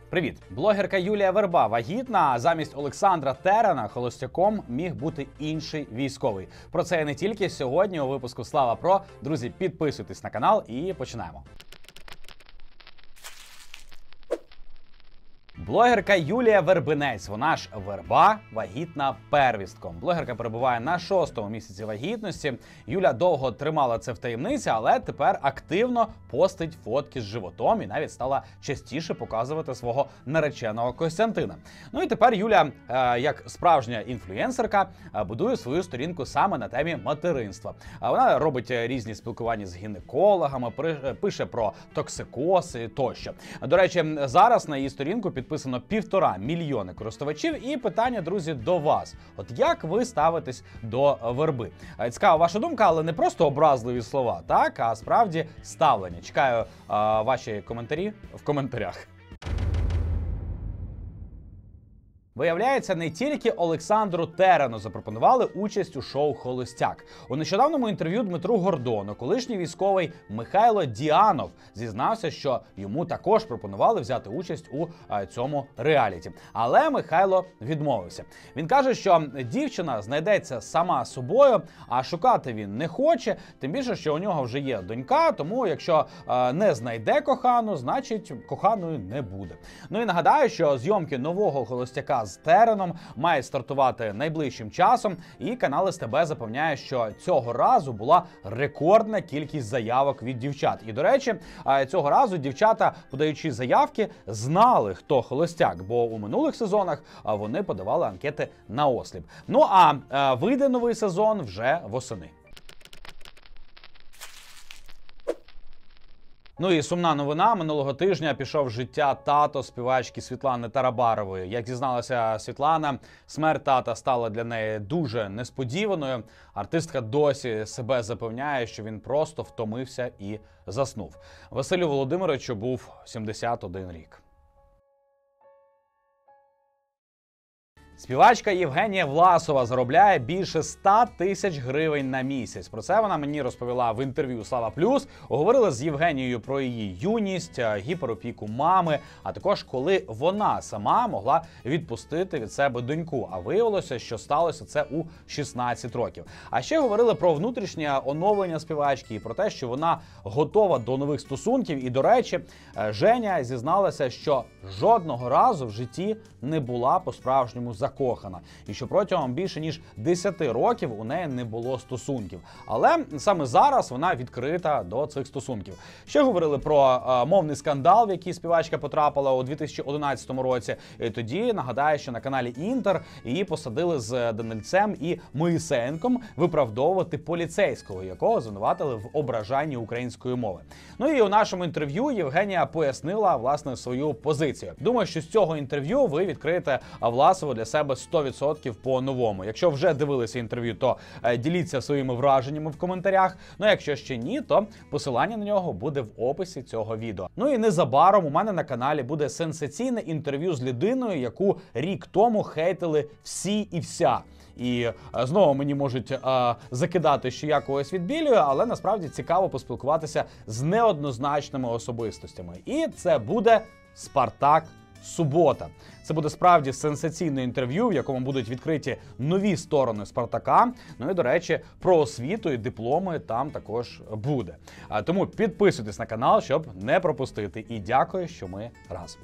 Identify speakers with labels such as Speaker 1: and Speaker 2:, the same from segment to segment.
Speaker 1: Привіт! Блогерка Юлія Верба вагітна, а замість Олександра Терена холостяком міг бути інший військовий. Про це і не тільки сьогодні у випуску «Слава Про». Друзі, підписуйтесь на канал і починаємо. Блогерка Юлія Вербинець, вона ж Верба, вагітна первістком. Блогерка перебуває на 6-му місяці вагітності. Юля довго тримала це в таємниці, але тепер активно постить фотки з животом і навіть стала частіше показувати свого нареченого Костянтина. Ну і тепер Юля, як справжня інфлюенсерка, будує свою сторінку саме на темі материнства. Вона робить різні спілкування з гінекологами, пише про токсикози тощо. До речі, зараз на її сторінку підписано 1,5 мільйони користувачів. І питання, друзі, до вас. От як ви ставитесь до Верби? Цікава ваша думка, але не просто образливі слова, так? А справді ставлення. Чекаю ваші коментарі в коментарях. Виявляється, не тільки Олександру Терену запропонували участь у шоу «Холостяк». У нещодавному інтерв'ю Дмитру Гордону колишній військовий Михайло Діанов зізнався, що йому також пропонували взяти участь у цьому реаліті. Але Михайло відмовився. Він каже, що дівчина знайдеться сама собою, а шукати він не хоче, тим більше, що у нього вже є донька, тому якщо не знайде кохану, значить коханою не буде. Ну і нагадаю, що зйомки нового «Холостяка» з Тереном мають стартувати найближчим часом, і канал СТБ запевняє, що цього разу була рекордна кількість заявок від дівчат. І, до речі, цього разу дівчата, подаючи заявки, знали, хто холостяк, бо у минулих сезонах вони подавали анкети наосліп. Ну а вийде новий сезон вже восени. Ну і сумна новина. Минулого тижня пішов з життя тато співачки Світлани Тарабарової. Як дізналася Світлана, смерть тата стала для неї дуже несподіваною. Артистка досі себе запевняє, що він просто втомився і заснув. Василю Володимировичу був 71 рік. Співачка Євгенія Власова заробляє більше 100 тисяч гривень на місяць. Про це вона мені розповіла в інтерв'ю «Слава Плюс». Говорили з Євгенією про її юність, гіперопіку мами, а також коли вона сама могла відпустити від себе доньку. А виявилося, що сталося це у 16 років. А ще говорили про внутрішнє оновлення співачки і про те, що вона готова до нових стосунків. І, до речі, Женя зізналася, що жодного разу в житті не була по-справжньому закохана. І що протягом більше ніж 10 років у неї не було стосунків. Але саме зараз вона відкрита до цих стосунків. Ще говорили про мовний скандал, в який співачка потрапила у 2011 році. І тоді, нагадаю, що на каналі Інтер її посадили з Данильцем і Моїсеєнком виправдовувати поліцейського, якого звинуватили в ображанні української мови. Ну і у нашому інтерв'ю Євгенія пояснила, власне, свою позицію. Думаю, що з цього інтерв'ю ви відкриєте Власову для себе 100% по-новому. Якщо вже дивилися інтерв'ю, то діліться своїми враженнями в коментарях. Ну, якщо ще ні, то посилання на нього буде в описі цього відео. Ну і незабаром у мене на каналі буде сенсаційне інтерв'ю з людиною, яку рік тому хейтили всі і вся. І знову мені можуть закидати, що я когось відбілюю, але насправді цікаво поспілкуватися з неоднозначними особистостями. І це буде Спартак Субота. Це буде справді сенсаційне інтерв'ю, в якому будуть відкриті нові сторони Спартака. Ну і, до речі, про освіту і дипломи там також буде. Тому підписуйтесь на канал, щоб не пропустити. І дякую, що ми разом.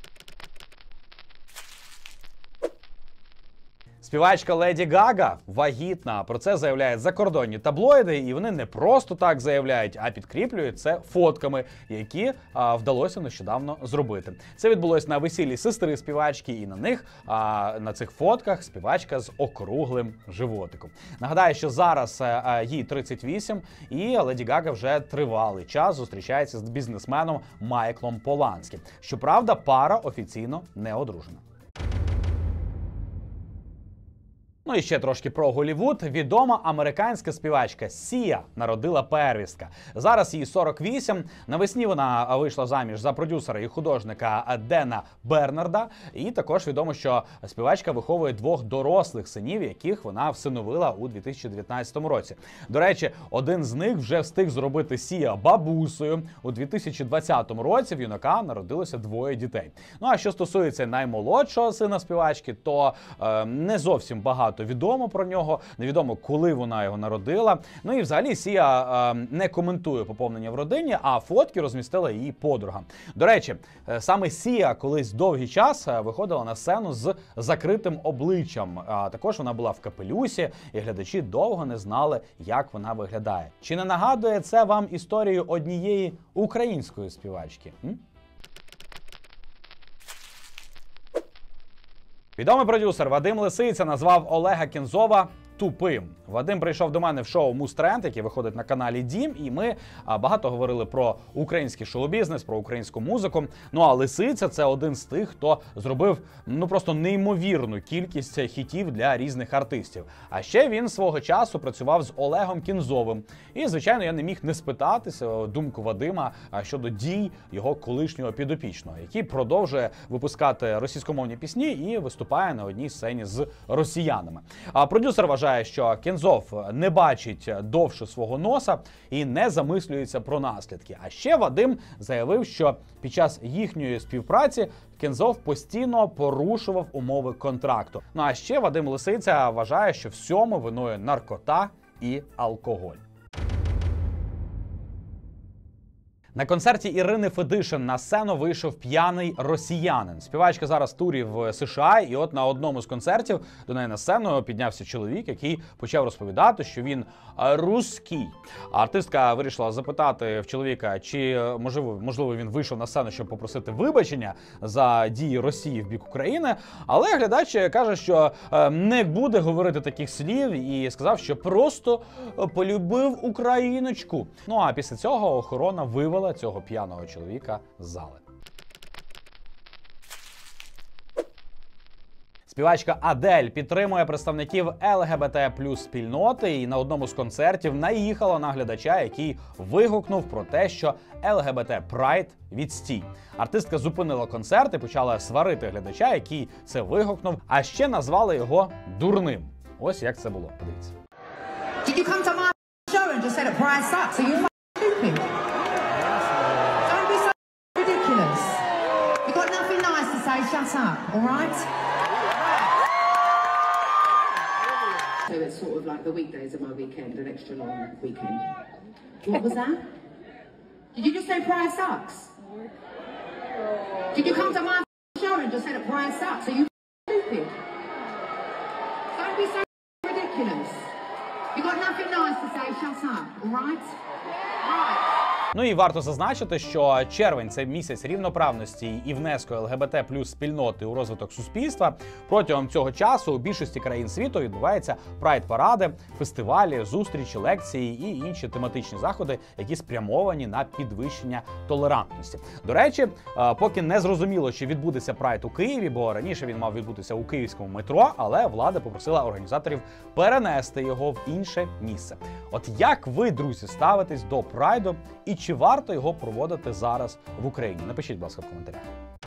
Speaker 1: Співачка Леді Гага вагітна. Про це заявляють закордонні таблоїди, і вони не просто так заявляють, а підкріплюють це фотками, які вдалося нещодавно зробити. Це відбулось на весіллі сестри співачки, і на них, на цих фотках, співачка з округлим животиком. Нагадаю, що зараз їй 38, і Леді Гага вже тривалий час зустрічається з бізнесменом Майклом Поланським. Щоправда, пара офіційно не одружена. Ну і ще трошки про Голлівуд. Відома американська співачка Сія народила первістка. Зараз їй 48. Навесні вона вийшла заміж за продюсера і художника Дена Бернарда. І також відомо, що співачка виховує 2 дорослих синів, яких вона всиновила у 2019 році. До речі, один з них вже встиг зробити Сія бабусею. У 2020 році в юнака народилося 2 дітей. Ну а що стосується наймолодшого сина співачки, то не зовсім багато відомо про нього, невідомо, коли вона його народила. Ну і взагалі Сія не коментує поповнення в родині, а фотки розмістила її подруга. До речі, саме Сія колись довгий час виходила на сцену з закритим обличчям. А також вона була в капелюсі, і глядачі довго не знали, як вона виглядає. Чи не нагадує це вам історію однієї української співачки? Відомий продюсер Вадим Лисиця назвав Олега Кензова тупим. Вадим прийшов до мене в шоу Муз-тренд, яке виходить на каналі Дім, і ми багато говорили про український шоу-бізнес, про українську музику. Ну а Лисиця – це один з тих, хто зробив просто неймовірну кількість хітів для різних артистів. А ще він свого часу працював з Олегом Кензовим. І, звичайно, я не міг не спитатися думку Вадима щодо дій його колишнього підопічного, який продовжує випускати російськомовні пісні і виступає на одній сцені з росіянами. А продюсер вважає, що Кензов не бачить довше свого носа і не замислюється про наслідки. А ще Вадим заявив, що під час їхньої співпраці Кензов постійно порушував умови контракту. Ну а ще Вадим Лисиця вважає, що всьому виною наркота і алкоголь. На концерті Ірини Федишин на сцену вийшов п'яний росіянин. Співачка зараз в турі в США, і от на одному з концертів до неї на сцену піднявся чоловік, який почав розповідати, що він русський. Артистка вирішила запитати в чоловіка, чи можливо він вийшов на сцену, щоб попросити вибачення за дії Росії в бік України, але глядач каже, що не буде говорити таких слів і сказав, що просто полюбив україночку. Ну а після цього охорона вивела цього п'яного чоловіка з зали. Співачка Адель підтримує представників ЛГБТ+ спільноти і на одному з концертів наїхала на глядача, який вигукнув про те, що ЛГБТ Прайд відстій. Артистка зупинила концерт і почала сварити глядача, який це вигукнув, а ще назвали його дурним. Ось як це було. Подивіться.
Speaker 2: Did you come to my show and just say that Pride sucks? Are you stupid? Don't be so ridiculous. You got nothing nice to say, shut up, all right?
Speaker 3: So it's sort of like the weekdays of my weekend, an extra long weekend. What was that? Did you just say Pride sucks? Did you come to my show and just say that Pride sucks? Are you stupid? Don't be so ridiculous. You got nothing nice to say, shut up, all right? Right.
Speaker 1: Ну і варто зазначити, що червень – це місяць рівноправності і внеску ЛГБТ+ спільноти у розвиток суспільства. Протягом цього часу у більшості країн світу відбуваються прайд-паради, фестивалі, зустрічі, лекції і інші тематичні заходи, які спрямовані на підвищення толерантності. До речі, поки не зрозуміло, чи відбудеться прайд у Києві, бо раніше він мав відбутися у київському метро, але влада попросила організаторів перенести його в інше місце. От як ви, друзі, ставитесь до прайду і чи варто його проводити зараз в Україні? Напишіть, будь ласка, в коментарях.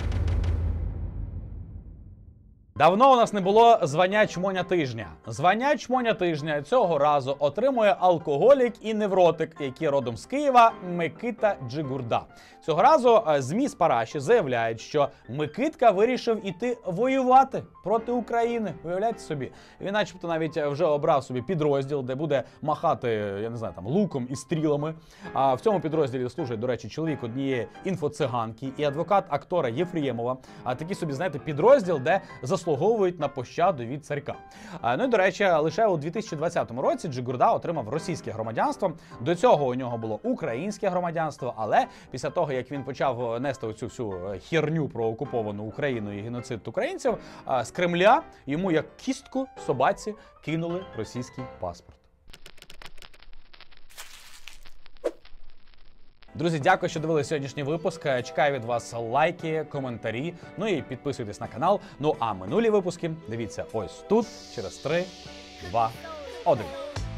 Speaker 1: Давно у нас не було звання чмоня тижня. Звання чмоня тижня цього разу отримує алкоголік і невротик, який родом з Києва, Микита Джигурда. Цього разу ЗМІ з Параші заявляють, що Микитка вирішив іти воювати проти України. Уявляєте собі? Він начебто навіть вже обрав собі підрозділ, де буде махати, я не знаю, там луком і стрілами. А в цьому підрозділі служить, до речі, чоловік однієї інфоциганки і адвокат актора Єфремова. А такий собі, знаєте, підрозділ, де заслуговують на пощаду від царька. Ну і, до речі, лише у 2020 році Джигурда отримав російське громадянство. До цього у нього було українське громадянство, але після того, як він почав нести оцю всю херню про окуповану Україну і геноцид українців, з Кремля йому як кістку собаці кинули російський паспорт. Друзі, дякую, що дивилися сьогоднішній випуск. Чекаю від вас лайки, коментарі, ну і підписуйтесь на канал. Ну а минулі випуски дивіться ось тут, через 3, 2, 1.